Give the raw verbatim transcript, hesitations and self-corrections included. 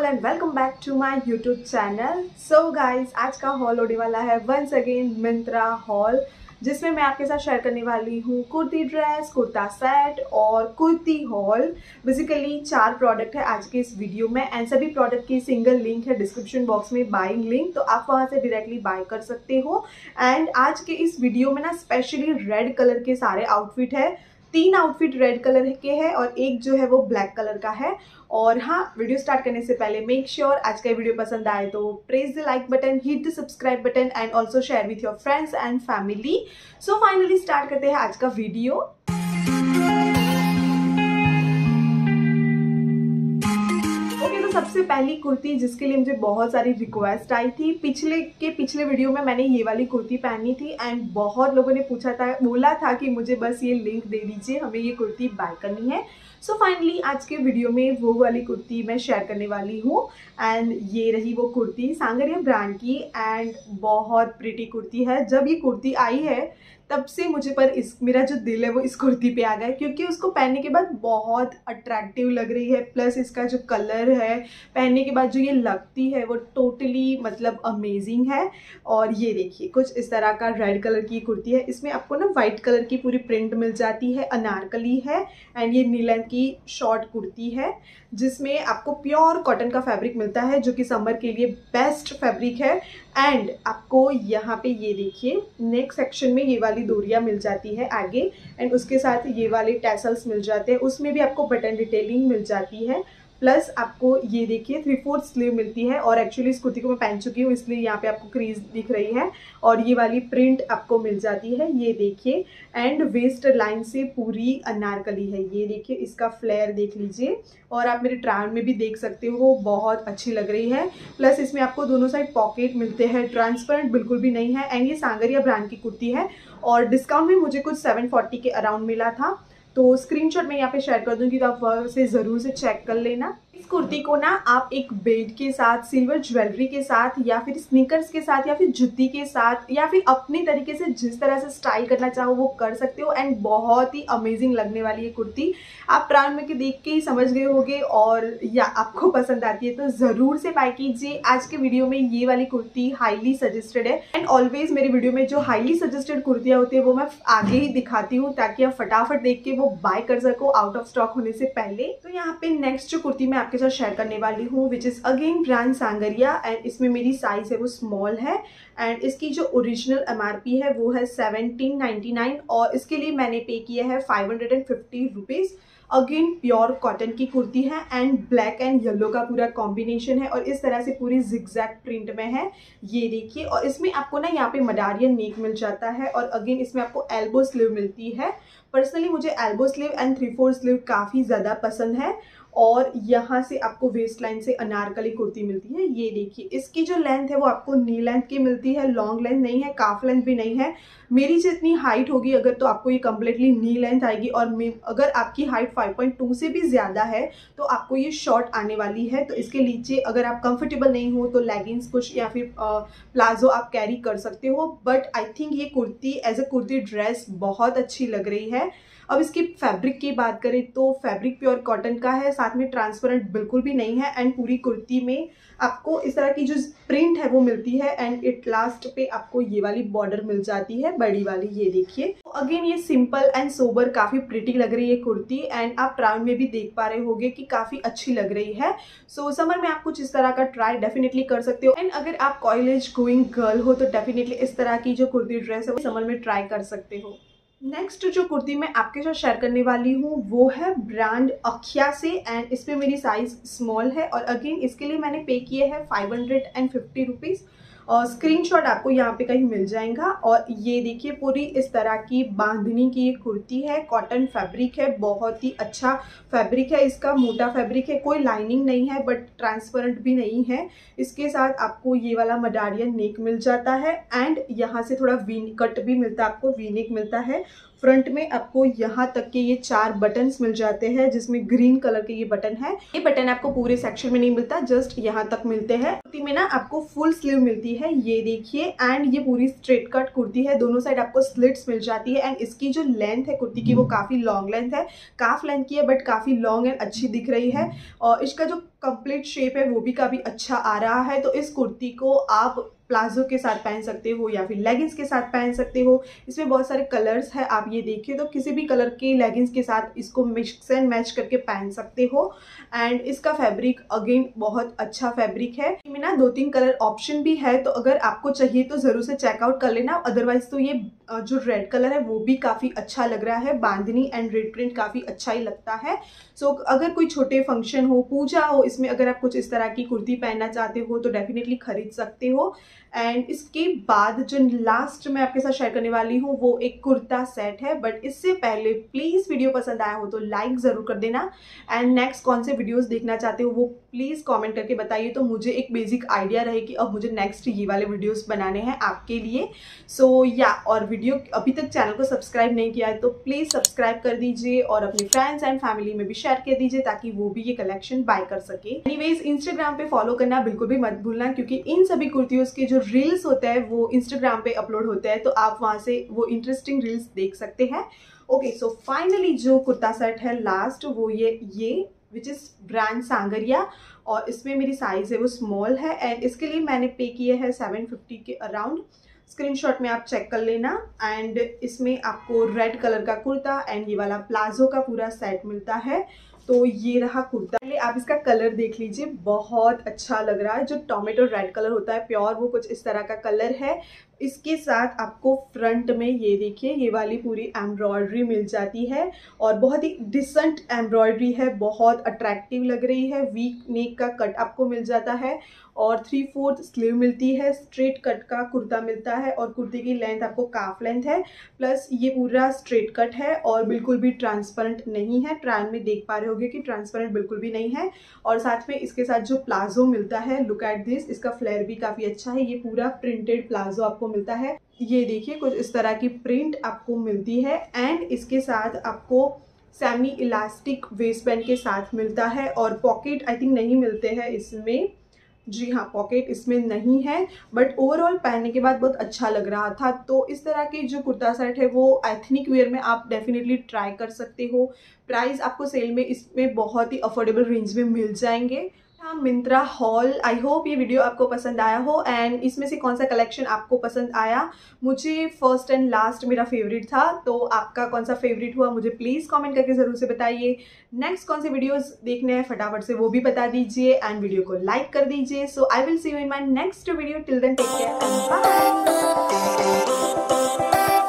All and welcome back to my YouTube channel. So guys, आज का hall होने वाला है वंस अगेन मिंत्रा हॉल, जिसमें मैं आपके साथ शेयर करने वाली हूँ कुर्ती ड्रेस, कुर्ता सेट और कुर्ती हॉल। बेसिकली चार प्रोडक्ट है आज के इस वीडियो में एंड सभी प्रोडक्ट की सिंगल लिंक है डिस्क्रिप्शन बॉक्स में, बाइंग लिंक, तो आप वहाँ से डायरेक्टली बाय कर सकते हो। एंड आज के इस वीडियो में ना स्पेशली रेड कलर के सारे आउटफिट है। तीन आउटफिट रेड कलर के हैं और एक जो है वो ब्लैक कलर का है। और हाँ, वीडियो स्टार्ट करने से पहले मेक श्योर आज का वीडियो पसंद आए तो press the like button, hit the subscribe button and also share with your friends and family. So finally start करते हैं आज का वीडियो। सबसे पहली कुर्ती जिसके लिए मुझे बहुत सारी रिक्वेस्ट आई थी, पिछले के पिछले वीडियो में मैंने ये वाली कुर्ती पहनी थी एंड बहुत लोगों ने पूछा था, बोला था कि मुझे बस ये लिंक दे दीजिए, हमें ये कुर्ती बाय करनी है। सो so फाइनली आज के वीडियो में वो वाली कुर्ती मैं शेयर करने वाली हूँ एंड ये रही वो कुर्ती सांगरिया ब्रांड की एंड बहुत प्रिटी कुर्ती है। जब ये कुर्ती आई है तब से मुझे पर इस मेरा जो दिल है वो इस कुर्ती पे आ गया, क्योंकि उसको पहनने के बाद बहुत अट्रैक्टिव लग रही है। प्लस इसका जो कलर है, पहनने के बाद जो ये लगती है वो टोटली मतलब अमेजिंग है। और ये देखिए कुछ इस तरह का रेड कलर की कुर्ती है। इसमें आपको ना वाइट कलर की पूरी प्रिंट मिल जाती है, अनारकली है एंड ये नी लेंथ की शॉर्ट कुर्ती है जिसमें आपको प्योर कॉटन का फैब्रिक मिलता है जो कि समर के लिए बेस्ट फैब्रिक है। एंड आपको यहाँ पे ये देखिए नेक सेक्शन में ये वाली डोरियाँ मिल जाती है आगे एंड उसके साथ ये वाले टैसल्स मिल जाते हैं, उसमें भी आपको बटन डिटेलिंग मिल जाती है। प्लस आपको ये देखिए थ्री फोर्थ स्लीव मिलती है और एक्चुअली इस कुर्ती को मैं पहन चुकी हूँ इसलिए यहाँ पे आपको क्रीज दिख रही है और ये वाली प्रिंट आपको मिल जाती है, ये देखिए। एंड वेस्ट लाइन से पूरी अनारकली है, ये देखिए इसका फ्लेयर देख लीजिए और आप मेरे ट्रायल में भी देख सकते हो, बहुत अच्छी लग रही है। प्लस इसमें आपको दोनों साइड पॉकेट मिलते हैं, ट्रांसपेरेंट बिल्कुल भी नहीं है एंड ये सांगरिया ब्रांड की कुर्ती है और डिस्काउंट में मुझे कुछ सेवन फोर्टी के अराउंड मिला था। तो स्क्रीनशॉट मैं यहाँ पे शेयर कर दूंगी तो आप वहाँ से ज़रूर से चेक कर लेना। इस कुर्ती को ना आप एक बेल्ट के साथ, सिल्वर ज्वेलरी के साथ या फिर स्नीकर्स के साथ या फिर जुत्ती के साथ या फिर अपनी तरीके से जिस तरह से स्टाइल करना चाहो वो कर सकते हो एंड बहुत ही अमेजिंग लगने वाली है कुर्ती। आप ट्रायल में के देख के ही समझ गए होंगे और या आपको पसंद आती है तो ज़रूर से बाय कीजिए। आज के वीडियो में ये वाली कुर्ती हाईली सजेस्टेड है एंड ऑलवेज मेरे वीडियो में जो हाईली सजेस्टेड कुर्तियाँ होती है वो मैं आगे ही दिखाती हूँ ताकि आप फटाफट देख के वो बाय कर सको आउट ऑफ स्टॉक होने से पहले। तो यहाँ पे नेक्स्ट जो कुर्ती मैं आपके साथ शेयर करने वाली हूँ which is again brand Sangria and इसमें मेरी साइज है वो स्मॉल है एंड इसकी जो ओरिजिनल एमआरपी है वो है सेवनटीन नाइन्टी नाइन और इसके लिए मैंने पे किया है five hundred and fifty rupees. Again pure cotton की कुर्ती है एंड ब्लैक एंड येलो का पूरा कॉम्बिनेशन है और इस तरह से पूरी जिगजैग प्रिंट में है, ये देखिए। और इसमें आपको ना यहाँ पे मडारियन नेक मिल जाता है और अगेन इसमें आपको एल्बो स्लीव मिलती है। पर्सनली मुझे elbow sleeve and three four sleeve काफ़ी ज़्यादा पसंद है और यहाँ से आपको वेस्ट लाइन से अनारकली कुर्ती मिलती है, ये देखिए। इसकी जो लेंथ है वो आपको नी लेंथ की मिलती है, लॉन्ग लेंथ नहीं है, काफ लेंथ भी नहीं है। मेरी जितनी हाइट होगी अगर तो आपको ये कम्प्लीटली नी लेंथ आएगी और अगर आपकी हाइट फाइव पॉइंट टू से भी ज़्यादा है तो आपको ये शॉर्ट आने वाली है। तो इसके नीचे अगर आप कंफर्टेबल नहीं हो तो लेगिंग्स कुछ या फिर प्लाजो आप कैरी कर सकते हो, बट आई थिंक ये kurti as a kurti dress बहुत अच्छी लग रही है। अब इसकी फैब्रिक की बात करें तो फैब्रिक प्योर कॉटन का है, साथ में ट्रांसपेरेंट बिल्कुल भी नहीं है एंड पूरी कुर्ती में आपको इस तरह की जो प्रिंट है वो मिलती है एंड इट लास्ट पे आपको ये वाली बॉर्डर मिल जाती है बड़ी वाली, ये देखिए। अगेन ये सिंपल एंड सोबर काफ़ी प्रिटी लग रही है कुर्ती एंड आप ट्रायल में भी देख पा रहे होंगे कि काफ़ी अच्छी लग रही है। सो so, समर में आप कुछ इस तरह का ट्राई डेफिनेटली कर सकते हो एंड अगर आप कॉलेज गोइंग गर्ल हो तो डेफिनेटली इस तरह की जो कुर्ती ड्रेस है वो समर में ट्राई कर सकते हो। नेक्स्ट जो कुर्ती मैं आपके साथ शेयर करने वाली हूँ वो है ब्रांड अखिया से एंड इसमें मेरी साइज स्मॉल है और अगेन इसके लिए मैंने पे किए हैं five hundred and fifty rupees और स्क्रीनशॉट आपको यहाँ पे कहीं मिल जाएगा। और ये देखिए पूरी इस तरह की बांधनी की ये कुर्ती है, कॉटन फैब्रिक है, बहुत ही अच्छा फैब्रिक है इसका, मोटा फैब्रिक है, कोई लाइनिंग नहीं है बट ट्रांसपेरेंट भी नहीं है। इसके साथ आपको ये वाला मडारियन नेक मिल जाता है एंड यहाँ से थोड़ा वी कट भी मिलता है, आपको वी नेक मिलता है। फ्रंट में आपको यहाँ तक के ये चार बटन्स मिल जाते हैं, जिसमें ग्रीन कलर के ये बटन है। ये बटन आपको पूरे सेक्शन में नहीं मिलता, जस्ट यहाँ तक मिलते हैं। कुर्ती में ना आपको फुल स्लीव मिलती है, ये देखिए। एंड ये पूरी स्ट्रेट कट कुर्ती है, दोनों साइड आपको स्लिट्स मिल जाती है। एंड इसकी जो लेंथ है कुर्ती की वो काफ़ी लॉन्ग लेंथ है, काफ लेंथ की है बट काफ़ी लॉन्ग एंड अच्छी दिख रही है। और इसका जो कंप्लीट शेप है वो भी काफ़ी अच्छा आ रहा है। तो इस कुर्ती को आप प्लाजो के साथ पहन सकते हो या फिर लेगिंग्स के साथ पहन सकते हो। इसमें बहुत सारे कलर्स हैं, आप ये देखिए तो किसी भी कलर के लेगिंग्स के साथ इसको मिक्स एंड मैच करके पहन सकते हो। एंड इसका फैब्रिक अगेन बहुत अच्छा फैब्रिक है। इसमें ना दो तीन कलर ऑप्शन भी है, तो अगर आपको चाहिए तो ज़रूर से चेकआउट कर लेना। अदरवाइज तो ये जो रेड कलर है वो भी काफ़ी अच्छा लग रहा है, बांधनी एंड रेड प्रिंट काफ़ी अच्छा ही लगता है। सो so, अगर कोई छोटे फंक्शन हो, पूजा हो, इसमें अगर आप कुछ इस तरह की कुर्ती पहनना चाहते हो तो डेफिनेटली खरीद सकते हो। एंड इसके बाद जो लास्ट मैं आपके साथ शेयर करने वाली हूँ वो एक कुर्ता सेट है। बट इससे पहले प्लीज़ वीडियो पसंद आया हो तो लाइक ज़रूर कर देना। एंड नेक्स्ट कौन से वीडियोस देखना चाहते हो वो प्लीज़ कमेंट करके बताइए, तो मुझे एक बेसिक आइडिया रहे कि अब मुझे नेक्स्ट ये वाले वीडियोस बनाने हैं आपके लिए। सो so, या yeah, और वीडियो अभी तक चैनल को सब्सक्राइब नहीं किया है तो प्लीज़ सब्सक्राइब कर दीजिए और अपने फ्रेंड्स एंड फैमिली में भी शेयर कर दीजिए ताकि वो भी ये कलेक्शन बाय कर सके। एनीवेज इंस्टाग्राम पे फॉलो करना बिल्कुल भी मत भूलना, क्योंकि इन सभी कुर्तियों के जो रील्स होते हैं वो इंस्टाग्राम पे अपलोड होते हैं, तो आप वहाँ से वो इंटरेस्टिंग रील्स देख सकते हैं। ओके, सो फाइनली जो कुर्ता सेट है लास्ट वो ये ये विच इज़ ब्रांड सांगरिया, और इसमें मेरी साइज़ है वो स्मॉल है। एंड इसके लिए मैंने पे किए हैं सेवन फिफ्टी के अराउंड। स्क्रीनशॉट में आप चेक कर लेना। एंड इसमें आपको रेड कलर का कुर्ता एंड ये वाला प्लाजो का पूरा सेट मिलता है। तो ये रहा कुर्ता। पहले आप इसका कलर देख लीजिए, बहुत अच्छा लग रहा है। जो टोमेटो रेड कलर होता है प्योर, वो कुछ इस तरह का कलर है। इसके साथ आपको फ्रंट में ये देखिए ये वाली पूरी एम्ब्रॉयडरी मिल जाती है, और बहुत ही डिसेंट एम्ब्रॉयडरी है, बहुत अट्रैक्टिव लग रही है। वी नेक का कट आपको मिल जाता है और थ्री फोर्थ स्लीव मिलती है। स्ट्रेट कट का कुर्ता मिलता है और कुर्ते की लेंथ आपको काफ लेंथ है, प्लस ये पूरा स्ट्रेट कट है और बिल्कुल भी ट्रांसपेरेंट नहीं है। ट्रायल में देख पा रहे होगे कि ट्रांसपेरेंट बिल्कुल भी नहीं है। और साथ में इसके साथ जो प्लाजो मिलता है, लुक एट दिस, इसका फ्लेयर भी काफ़ी अच्छा है। ये पूरा प्रिंटेड प्लाजो आपको मिलता है, ये देखिए कुछ इस तरह की प्रिंट आपको मिलती है। एंड इसके साथ आपको सेमी इलास्टिक वेस्ट बैंड के साथ मिलता है, और पॉकेट आई थिंक नहीं मिलते हैं इसमें। जी हाँ, पॉकेट इसमें नहीं है, बट ओवरऑल पहनने के बाद बहुत अच्छा लग रहा था। तो इस तरह के जो कुर्ता सेट है वो एथनिक वेयर में आप डेफिनेटली ट्राई कर सकते हो। प्राइस आपको सेल में इसमें बहुत ही अफोर्डेबल रेंज में मिल जाएंगे। हाँ, मिंत्रा हॉल, आई होप ये वीडियो आपको पसंद आया हो। एंड इसमें से कौन सा कलेक्शन आपको पसंद आया, मुझे फर्स्ट एंड लास्ट मेरा फेवरेट था, तो आपका कौन सा फेवरेट हुआ मुझे प्लीज़ कमेंट करके ज़रूर से बताइए। नेक्स्ट कौन से वीडियोस देखने हैं फटाफट से वो भी बता दीजिए, एंड वीडियो को लाइक कर दीजिए। So I will see you in my next video. Till then take care and bye.